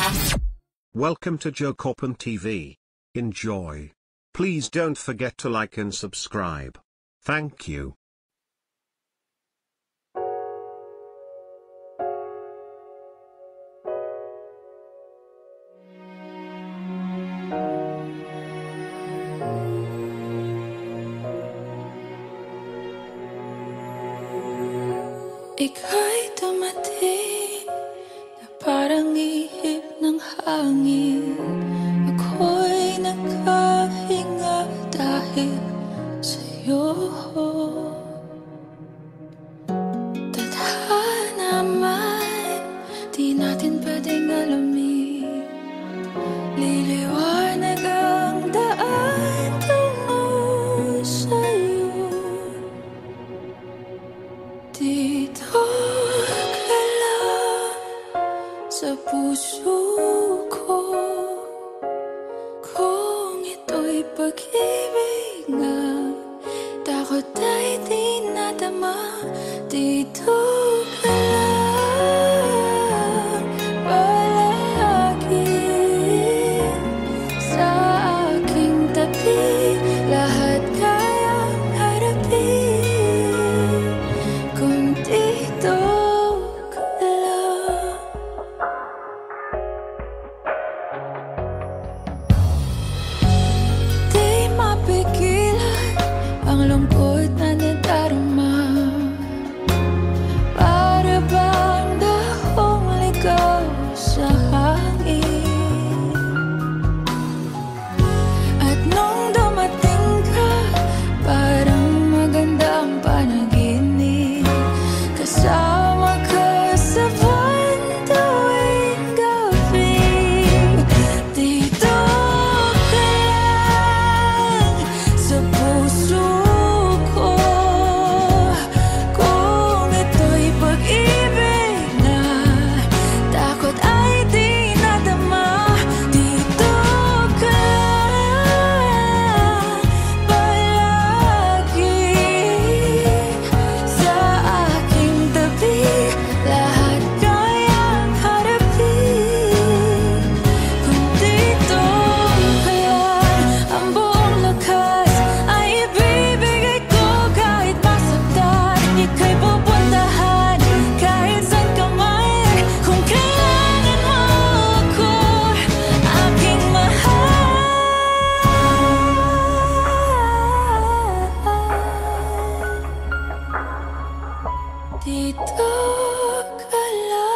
Welcome to Joe Copan TV. Enjoy. Please don't forget to like and subscribe. Thank you. Ika'y dumating na parang ihip ng hangin. Ako'y nakahinga dahil sa'yo. Tadhana man, di natin pwedeng alamin. Liliwanag ang daan tungo sa'yo. Dito ka lang sa puso ko, kung ito'y pag-ibig nga, takot ay di nadama. Dito ka lang palagi sa aking tabi. Lahat kayang harapin kung dito ka lang. Di mapigilan ang lungkot na nadarama. Para bang dahong ligaw sa hangin. At nung dumating ka, parang magandang panaginip. Kasama ka sa buwan tuwing gabi. Dito ka lang sa puso ko, kung ito'y pag-ibig na, takot ay di nadama. Dito ka lang palagi sa aking tabi. Lahat kayang harapin kung dito ka lang. Ang buong lakas ay ibibigay ko kahit masaktan. Ika'y pupuntahan kahit saan ka man. Kung kailangan mo ako, aking mahal. Dito ka lang.